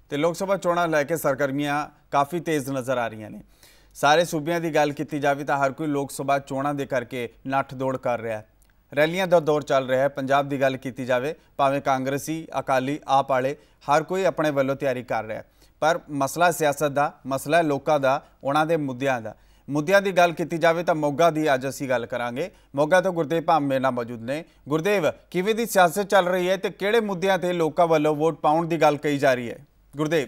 तो लोक सभा चोणां लैके सरगर्मियां काफ़ी तेज़ नज़र आ रही ने। सारे सूबियां की गल की जाए तो हर कोई लोक सभा चोणां दे करके नठ दौड़ कर रहा है, रैलियां का दौर चल रहा है। पंजाब की गल की जाए भावें कांग्रेसी अकाली आप वाले हर कोई अपने वालों तैयारी कर रहा है, पर मसला सियासत का, मसला लोगों का, उन्हों के मुद्दों का। मुद्दों की गल की जाए तो मोगा की अज असीं गल करांगे। मोगा तो गुरदेव भाम मेरे नाल मौजूद ने। गुरदेव, किवें दी सियासत चल रही है तो किहड़े मुद्दों ते लोगों वालों वोट पाउण की गल कही जा रही है? गुरदेव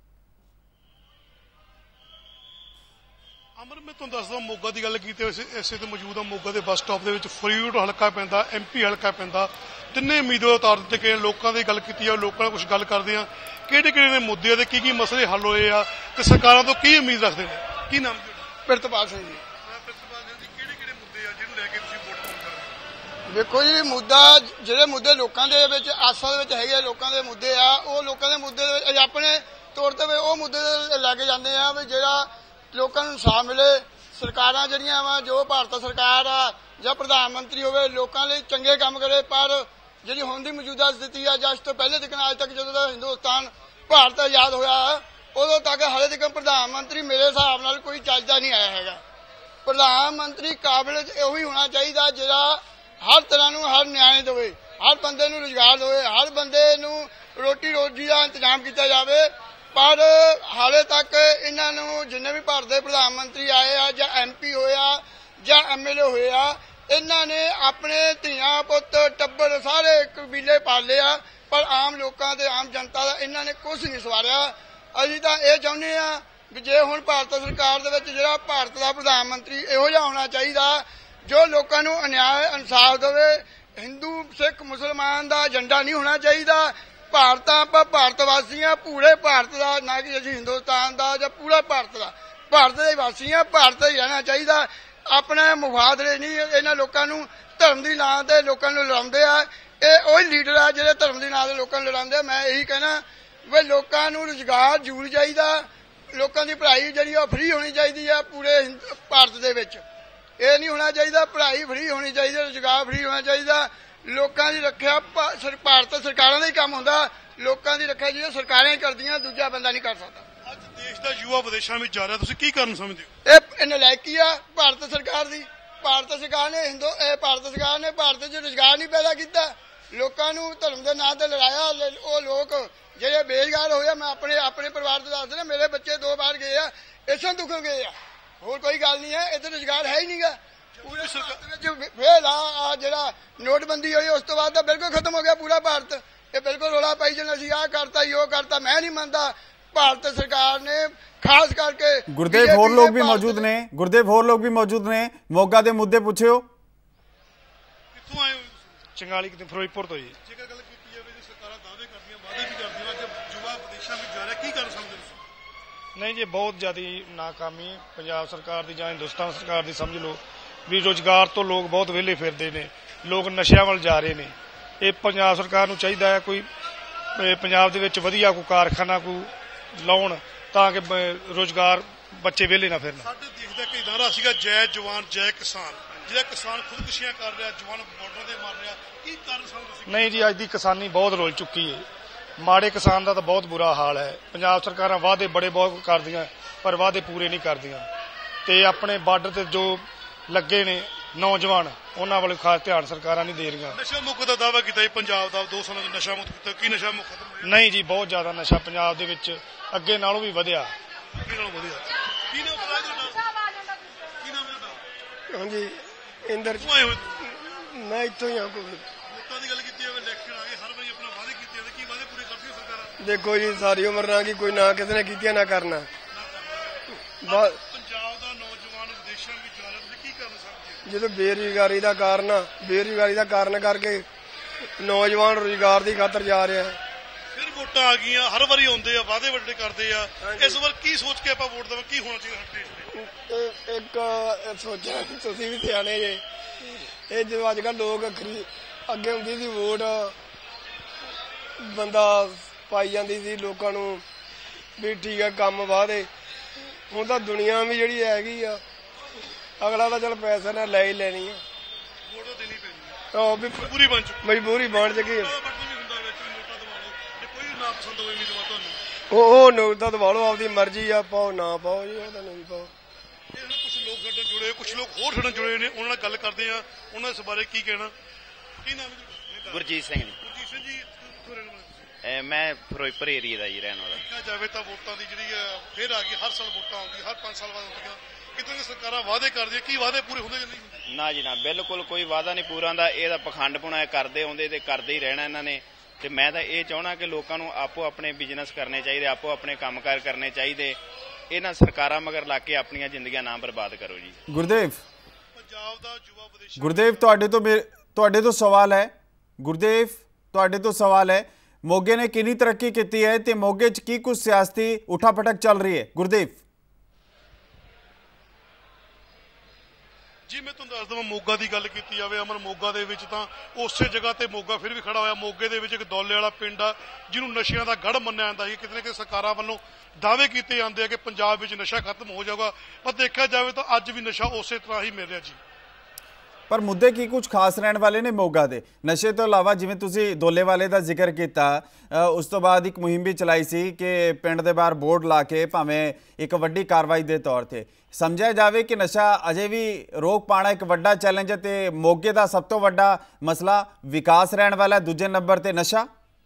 अमर, मैं तुहानूं दसदा मोगा की गल की इसे तो मौजूद आ। मोगा के बस स्टॉप के फरीद हल्का पैंदा, MP हल्का पैंदा, तिन्ने उम्मीदवार उतार दिते गए। लोगों की गल की जाए, लोगों कुछ गल करते हैं किहड़े मुद्दे ते की मसले हल होए आ ते सरकारां तो की उम्मीद रखते हैं। की नाम प्रितपाल सिंह जी। देखो जी, मुद्दा ਜਿਹੜੇ ਮੁੱਦੇ ਲੋਕਾਂ ਦੇ ਵਿੱਚ ਆਸਾਂ ਦੇ ਵਿੱਚ ਹੈਗੇ, ਲੋਕਾਂ ਦੇ ਮੁੱਦੇ ਆ, ਉਹ ਲੋਕਾਂ ਦੇ ਮੁੱਦੇ ਆਪਣੇ ਤੌਰ ਤੇ ਉਹ ਮੁੱਦੇ ਲੈ ਕੇ ਜਾਂਦੇ ਆ ਵੀ ਜਿਹੜਾ ਲੋਕਾਂ ਨੂੰ ਇਨਸਾਫ ਮਿਲੇ। ਸਰਕਾਰਾਂ ਜਿਹੜੀਆਂ ਵਾ, ਜੋ ਭਾਰਤ ਸਰਕਾਰ ਆ ਜਾਂ ਪ੍ਰਧਾਨ ਮੰਤਰੀ ਹੋਵੇ, ਲੋਕਾਂ ਲਈ ਚੰਗੇ ਕੰਮ ਕਰੇ। ਪਰ ਜਿਹੜੀ ਹੁਣ ਦੀ ਮੌਜੂਦਾ ਸਥਿਤੀ ਆ ਜਾਂ ਇਸ ਤੋਂ ਪਹਿਲੇ ਤੱਕ ਅੱਜ ਤੱਕ ਜਦੋਂ ਦਾ ਹਿੰਦੁਸਤਾਨ ਭਾਰਤ ਆਜ਼ਾਦ ਹੋਇਆ ਉਦੋਂ ਤੱਕ ਹਾਲੇ ਤੱਕ ਪ੍ਰਧਾਨ ਮੰਤਰੀ ਮੇਰੇ ਹਿਸਾਬ ਨਾਲ ਕੋਈ ਚੱਜਦਾ ਨਹੀਂ ਆਇਆ ਹੈਗਾ। ਪ੍ਰਧਾਨ ਮੰਤਰੀ ਕਾਬਿਲ ਉਹੀ ਹੋਣਾ ਚਾਹੀਦਾ ਜਿਹੜਾ हर तरह हर न्याय देवे, हर बंदे नूं रोजगार देवे, हर बंदे नूं रोटी रोजी का इंतजाम किया जाए। पर हाले तक इन्हां नूं जिन्ने भी भारत के प्रधानमंत्री आए आ जां MP होया जां MLA होया, इन्हां ने अपने धियां पुत टब्बर सारे कबीले पाले आ, पर आम लोगों ते आम जनता का इन्हां ने कुछ नहीं सवारिया। असीं तां इह चाहुंदे आ भी जे हुण भारत सरकार दे विच जिहड़ा भारत का प्रधानमंत्री इहो जिहा होना चाहिए जो लोगों को अन्याय इंसाफ देवे। हिंदू सिख मुसलमान का एजेंडा नहीं होना चाहिए। भारत आप भारत वासी हैं, पूरे भारत का, ना कि असीं हिंदुस्तान का या पूरा भारत का। भारत के वासी हैं, भारत ही रहना चाहिए। अपने मुफाद लिए नहीं इन्हां लोगों को धर्म की नां ते लोगों को लड़ाउंदे आ। ये वही लीडर आ जिहड़े धर्म की नां ते लोगों को लड़ाउंदे। मैं यही कहना भी लोगों को रोजगार जरूर चाहिए, लोगों की पढ़ाई जिहड़ी फ्री होनी चाहिए पूरे भारत दे विच। ये नहीं होना चाहिए पढ़ाई फ्री होनी चाहिए, रोजगार फ्री होना चाहिए। लोगों की रक्षा भारत सरकारों का ही काम होंदा, लोगों की रक्षा जी सरकारें करदियां, दूजा बंदा नहीं कर सकता। अज देश का युवा विदेशों में जा रहा, तुसीं की कारण समझदे हो? ये नलायकी आ भारत सरकार दी। भारत सरकार ने भारत च रोजगार नहीं पैदा किया, लोगों को धर्म के नां ते लड़ाया। वो लोग ਜਿਹੜੇ बेरोजगार होए, मैं अपने परिवार से दस रहा, मेरे बच्चे 2 बार गए आ, इसों दुखों गए आ, होर कोई गल नहीं है। इधर रोजगार है ही नहीं गा। पूरे फिर जरा नोटबंदी हुई उस तो बाद तो बिल्कुल खत्म हो गया पूरा भारत। ये बिल्कुल रौला पाई जाना सी, आ करता यो करता। मैं नहीं मानता। भारत सरकार ने खास करके गुरदेव होर लोग भी मौजूद ने, गुरदेव होर लोग भी मौजूद ने। मोगा के मुद्दे पूछियो। कित्थों आए हो? चंगाली किते फिरोजपुर तो जी। जेकर गल कीती जावे जे सरकारां दावे करदियां, वादे भी करदियां, जब युवा विदेशों में जा रहा, की कारण समझदे हो? नहीं जी, बहुत ज़्यादा नाकामी पंजाब सरकार की, हिंदुस्तान सरकार की समझ लो भी। रोजगार तो लोग बहुत वेले फिरते हैं, लोग नशिया वाल जा रहे हैं। ये पंजाब सरकार नूं चाहिदा है कोई पंजाब दे विच वधिया कोई कारखाना कोई लाउण तां कि रोजगार बच्चे वेले ना फिरन। साडे देश दा इक नारा सीगा, जय जवान जय किसान। जिहड़ा किसान खुदकुशियां कर रहा, जवान बॉर्डर ते मार रहा, की कारण समझदे? नहीं जी, अज दी किसानी बहुत रुल चुकी है। माड़े किसान का तो बहुत बुरा हाल है। पंजाब सरकारां वादे बड़े बहुत करदियां, पर वादे पूरे नहीं करदियां ते अपने बार्डर ते जो लगे ने नौजवान, उन्हां वाले खास ध्यान सरकारां नहीं दे रहीआं। नशा मुक्त दा दावा कीता पंजाब दा 2 साल नशा मुक्त कीता, की नशा मुक्त खत्म होया? नहीं जी, बहुत ज्यादा नशा पंजाब दे विच अगे नालों भी वधिया। की नाम है तुहाडा? हाँ जी, इंदर मैं इत्थों ही वोटां दी गल कीती जावे, इलैक्शन आ गए, हर वारी अपना वादे कीते जांदे, की वादे पूरे करदियां सरकारां? देखो जी, सारी उम्र ना की कोई ना किसी ने कीतियां ना करना। पंजाब दा नौजवान विदेशों में जा रहा, तुसीं की कारण समझदे? जो बेरोजगारी का कारण करके नौजवान रोजगार की खातर जा रहा है। फिर वोटां आ गईयां, हर वारी आउंदे आ, वादे वड्डे करदे आ। इस बार की सोच के आपां वोट देवां, की होना चाहिए हर देश में? एक सोचना तुसीं भी सियाणे जे, ये जो अजकल लोग अगे हुंदी सी वोट बंदा पाई जाती थी लोगों को भी ठीक है काम वादे। हुण तां दुनिया भी जिहड़ी हैगी आ, अगला तो चल पैसे ना ले ही लेनी है, मजबूरी बन चुकी है। कोई ना पसंद होवे उम्मीदवार तुहानूं ਉਹ ਨੁਕਤਾ ਦਵਾ ਲਓ, ਆਪਦੀ ਮਰਜ਼ੀ ਆ, ਪਾਓ ਨਾ ਪਾਓ ਜੀ, ਉਹਦਾ ਨਹੀਂ ਪਾਓ। ਕੁਝ ਲੋਕ ਸਾਡੇ ਜੁੜੇ, ਕੁਝ ਲੋਕ ਹੋਰ ਸਾਡੇ ਜੁੜੇ ਨੇ, ਉਹਨਾਂ ਨਾਲ ਗੱਲ ਕਰਦੇ ਆ, ਉਹਨਾਂ ਇਸ ਬਾਰੇ ਕੀ ਕਹਿਣਾ। ਕੀ ਨਾਮ ਹੈ? ਗੁਰਜੀਤ ਸਿੰਘ ਜੀ। ਗੁਰਜੀਤ ਸਿੰਘ ਜੀ ਕਿੱਥੋਂ ਰਹਿਣ ਵਾਲੇ? ਮੈਂ ਫਿਰੋਜ਼ਪੁਰ ਏਰੀਏ ਦਾ ਜੀ ਰਹਿਣ ਵਾਲਾ। ਦੇਖਿਆ ਜਾਵੇ ਤਾਂ ਵੋਟਾਂ ਦੀ ਜਿਹੜੀ ਫੇਰ ਆ ਗਈ, ਹਰ ਸਾਲ ਵੋਟਾਂ ਆਉਂਦੀਆਂ, ਹਰ 5 ਸਾਲ ਬਾਅਦ ਆਉਂਦੀਆਂ। ਕਿਤੇ ਸਰਕਾਰਾਂ ਵਾਅਦੇ ਕਰਦੀਆਂ, ਕੀ ਵਾਅਦੇ ਪੂਰੇ ਹੁੰਦੇ ਜਾਂ ਨਹੀਂ ਹੁੰਦੇ? ਨਾ ਜੀ ਨਾ, ਬਿਲਕੁਲ ਕੋਈ ਵਾਅਦਾ ਨਹੀਂ ਪੂਰਾ ਹੁੰਦਾ। ਇਹਦਾ ਪਖੰਡਪੁਣਾ ਕਰਦੇ ਆਉਂਦੇ ਤੇ ਕਰਦੇ ਹੀ ਰਹਿਣਾ ਇਹਨਾਂ ਨੇ। ਤੇ ਮੈਂ ਤਾਂ ਇਹ ਚਾਹੁੰਦਾ ਕਿ ਲੋਕਾਂ ਨੂੰ ਆਪੋ ਆਪਣੇ ਬਿਜ਼ਨਸ ਕਰਨੇ ਚਾਹੀਦੇ, ਆਪੋ ਆਪਣੇ ਕੰਮਕਾਰ ਕਰਨੇ ਚਾਹੀਦੇ। ਇਹਨਾਂ ਸਰਕਾਰਾਂ ਮਗਰ ਲੱਗ ਕੇ ਆਪਣੀਆਂ ਜ਼ਿੰਦਗੀਆਂ ਨਾ ਬਰਬਾਦ ਕਰੋ ਜੀ। ਪੰਜਾਬ ਦਾ ਯੁਵਾ ਵਿਦੇਸ਼ ਗੁਰਦੇਵ ਤੁਹਾਡੇ ਤੋਂ ਸਵਾਲ ਹੈ। ਗੁਰਦੇਵ ਤੁਹਾਡੇ ਤੋਂ ਸਵਾਲ ਹੈ, ਮੋਗੇ ਨੇ ਕਿੰਨੀ ਤਰੱਕੀ ਕੀਤੀ ਹੈ ਤੇ ਮੋਗੇ 'ਚ ਕੀ ਕੁਝ ਸਿਆਸਤੀ ਉਠਾ-ਪਟਕ ਚੱਲ ਰਹੀ ਹੈ? ਗੁਰਦੇਵ ਜੀ, ਮੈਂ ਤੁਹਾਨੂੰ ਦੱਸ ਦਵਾਂ, ਮੋਗਾ ਦੀ ਗੱਲ ਕੀਤੀ ਜਾਵੇ, ਅਮਨ ਮੋਗਾ ਦੇ ਵਿੱਚ ਤਾਂ ਉਸੇ ਜਗ੍ਹਾ ਤੇ ਮੋਗਾ ਫਿਰ ਵੀ ਖੜਾ ਹੋਇਆ। ਮੋਗੇ ਦੇ ਵਿੱਚ ਇੱਕ ਦੌਲੇ ਵਾਲਾ ਪਿੰਡ ਆ ਜਿਹਨੂੰ ਨਸ਼ਿਆਂ ਦਾ ਗੜ੍ਹ ਮੰਨਿਆ ਜਾਂਦਾ ਸੀ। ਕਿਤੇ ਨਾ ਕਿਤੇ ਸਰਕਾਰਾਂ ਵੱਲੋਂ ਦਾਅਵੇ ਕੀਤੇ ਜਾਂਦੇ ਆ ਕਿ ਪੰਜਾਬ ਵਿੱਚ ਨਸ਼ਾ ਖਤਮ ਹੋ ਜਾਊਗਾ, ਪਰ ਦੇਖਿਆ ਜਾਵੇ ਤਾਂ ਅੱਜ ਵੀ ਨਸ਼ਾ ਉਸੇ ਤਰ੍ਹਾਂ ਹੀ ਮਿਲ ਰਿਹਾ ਜੀ। ਪਰ ਮੁੱਦੇ ਕੀ ਕੁਝ ਖਾਸ ਰਹਿਣ ਵਾਲੇ ਨੇ ਮੋਗਾ ਦੇ? ਨਸ਼ੇ ਤੋਂ ਇਲਾਵਾ ਜਿਵੇਂ ਤੁਸੀਂ ਦੋਲੇ ਵਾਲੇ ਦਾ ਜ਼ਿਕਰ ਕੀਤਾ, ਉਸ ਤੋਂ ਬਾਅਦ ਇੱਕ ਮੁਹਿੰਮ ਵੀ ਚਲਾਈ ਸੀ ਕਿ ਪਿੰਡ ਦੇ ਬਾਹਰ ਬੋਰਡ ਲਾ ਕੇ ਭਾਵੇਂ ਇੱਕ ਵੱਡੀ ਕਾਰਵਾਈ ਦੇ ਤੌਰ ਤੇ ਸਮਝਿਆ ਜਾਵੇ ਕਿ ਨਸ਼ਾ ਅਜੇ ਵੀ ਰੋਕ ਪਾਉਣਾ ਇੱਕ ਵੱਡਾ ਚੈਲੰਜ ਹੈ ਤੇ ਮੋਗੇ ਦਾ ਸਭ ਤੋਂ ਵੱਡਾ ਮਸਲਾ ਵਿਕਾਸ ਰਹਿਣ ਵਾਲਾ, ਦੂਜੇ ਨੰਬਰ ਤੇ ਨਸ਼ਾ।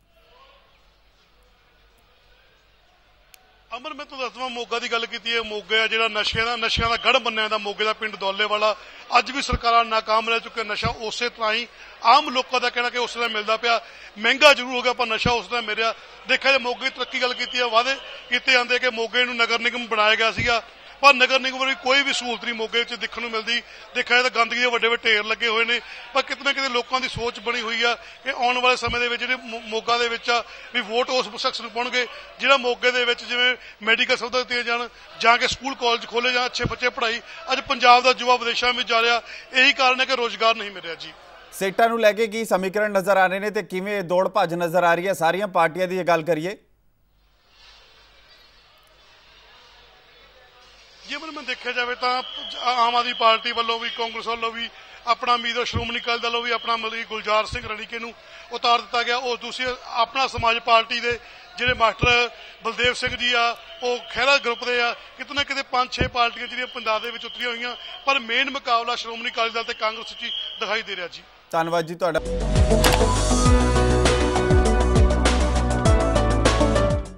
ਅਮਰ, ਮੈਂ ਤੁਹਾਨੂੰ ਦੱਸਦਾ, ਮੋਗਾ ਦੀ ਗੱਲ ਕੀਤੀ ਹੈ। ਮੋਗਾ ਜਿਹੜਾ ਨਸ਼ਿਆਂ ਦਾ ਗੜ੍ਹ ਮੰਨਿਆ ਜਾਂਦਾ, ਮੋਗੇ ਦਾ ਪਿੰਡ ਦੌਲੇ ਵਾਲਾ, ਅੱਜ ਵੀ ਸਰਕਾਰਾਂ ਨਾਕਾਮ ਰਹਿ ਚੁੱਕੇ। ਨਸ਼ਾ ਉਸੇ ਤਰ੍ਹਾਂ ਹੀ ਆਮ ਲੋਕਾਂ ਦਾ ਕਹਿਣਾ ਕਿ ਉਸ ਤਰ੍ਹਾਂ ਮਿਲਦਾ ਪਿਆ, ਮਹਿੰਗਾ ਜ਼ਰੂਰ ਹੋ ਗਿਆ ਪਰ ਨਸ਼ਾ ਉਸ ਤਰ੍ਹਾਂ ਮਿਲ ਰਿਹਾ। ਦੇਖਿਆ ਜੇ ਮੋਗੇ ਦੀ ਤਰੱਕੀ ਗੱਲ ਕੀਤੀ ਹੈ, ਵਾਅਦੇ ਕੀਤੇ ਜਾਂਦੇ ਕਿ ਮੋਗੇ ਨੂੰ ਨਗਰ ਨਿਗਮ ਬਣਾਇਆ ਗਿਆ ਸੀਗਾ, ਪਰ ਨਗਰ ਨਿਗਮ ਵੱਲੋਂ ਕੋਈ ਵੀ ਸਹੂਲਤ ਨਹੀਂ ਮੋਗੇ ਵਿੱਚ ਦੇਖਣ ਨੂੰ ਮਿਲਦੀ। ਦੇਖਿਆ ਤਾਂ ਗੰਦਗੀ ਦੇ ਵੱਡੇ ਵੱਡੇ ਢੇਰ ਲੱਗੇ ਹੋਏ ਨੇ, ਪਰ ਕਿਤੇ ਨਾ ਕਿਤੇ ਲੋਕਾਂ ਦੀ ਸੋਚ ਬਣੀ ਹੋਈ ਆ ਕਿ ਆਉਣ ਵਾਲੇ ਸਮੇਂ ਦੇ ਵਿੱਚ ਜਿਹੜੇ ਮੋਗਾ ਦੇ ਵਿੱਚ ਆ ਵੀ ਵੋਟ ਉਸ ਸ਼ਖਸ ਨੂੰ ਪਾਉਣਗੇ ਜਿਹੜਾ ਮੋਗੇ ਦੇ ਵਿੱਚ ਜਿਵੇਂ ਮੈਡੀਕਲ ਸੁਵਿਧਾ ਦਿੱਤੀਆਂ ਜਾਣ, ਜਾਂ ਕਿ ਸਕੂਲ ਕਾਲਜ ਖੋਲੇ ਜਾਣ, ਅੱਛੇ ਬੱਚੇ ਪੜ੍ਹਾਈ। ਅੱਜ ਪੰਜਾਬ ਦਾ ਯੁਵਾ ਵਿਦੇਸ਼ਾਂ ਵਿੱਚ ਜਾ ਰਿਹਾ, ਇਹੀ ਕਾਰਨ ਹੈ ਕਿ ਰੋਜ਼ਗਾਰ ਨਹੀਂ ਮਿਲ ਰਿਹਾ ਜੀ। ਸੀਟਾਂ ਨੂੰ ਲੈ ਕੇ ਕੀ ਸਮੀਕਰਨ ਨਜ਼ਰ ਆ ਰਹੇ ਨੇ ਤੇ ਕਿਵੇਂ ਦੌੜ ਭੱਜ ਨਜ਼ਰ ਆ ਰਹੀ ਹੈ ਸਾਰੀਆਂ ਪਾਰਟੀਆਂ ਦੀ? ਇਹ ਗੱਲ ਕਰੀਏ ਜੇ ਮੈਂ ਦੇਖਿਆ ਜਾਵੇ ਤਾਂ ਆਮ ਆਦਮੀ ਪਾਰਟੀ ਵੱਲੋਂ ਵੀ, ਕਾਂਗਰਸ ਵੱਲੋਂ ਵੀ ਆਪਣਾ ਉਮੀਦਵਾਰ, ਸ਼੍ਰੋਮਣੀ ਅਕਾਲੀ ਦਲ ਵੱਲੋਂ ਵੀ ਆਪਣਾ ਮਤਲਬ ਗੁਲਜ਼ਾਰ ਸਿੰਘ ਰਣੀਕੇ ਨੂੰ ਉਤਾਰ ਦਿੱਤਾ ਗਿਆ। ਉਹ ਦੂਸਰੀ ਆਪਣਾ ਸਮਾਜ ਪਾਰਟੀ ਦੇ ਜਿਹੜੇ ਮਾਸਟਰ ਬਲਦੇਵ ਸਿੰਘ ਜੀ ਆ, ਉਹ ਖਹਿਰਾ ਗਰੁੱਪ ਦੇ ਆ। ਕਿਤੇ ਨਾ ਕਿਤੇ 5-6 ਪਾਰਟੀਆਂ ਜਿਹੜੀਆਂ ਪੰਜਾਬ ਦੇ ਵਿੱਚ ਉਤਰੀਆਂ ਹੋਈਆਂ, ਪਰ ਮੇਨ ਮੁਕਾਬਲਾ ਸ਼੍ਰੋਮਣੀ ਅਕਾਲੀ ਦਲ ਤੇ ਕਾਂਗਰਸ 'ਚ ਦਿਖਾਈ ਦੇ ਰਿਹਾ ਜੀ। ਧੰਨਵਾਦ ਜੀ ਤੁਹਾਡਾ।